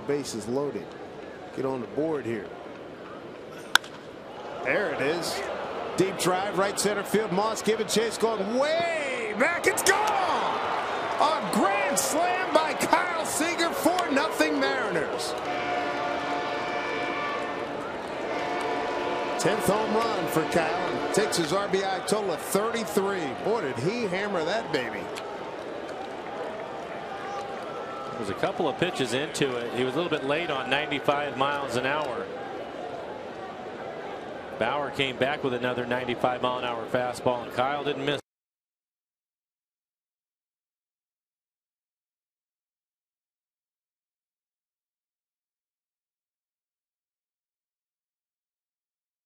bases loaded. Get on the board here. There it is. Deep drive, right center field. Moss giving chase, going way back. It's gone. A grand slam by Kyle Seager. 4-0 Mariners. 10th home run for Kyle, and takes his RBI total of 33. Boy, did he hammer that baby. There's a couple of pitches into it. He was a little bit late on 95 miles an hour. Bauer came back with another 95-mile-an-hour fastball, and Kyle didn't miss.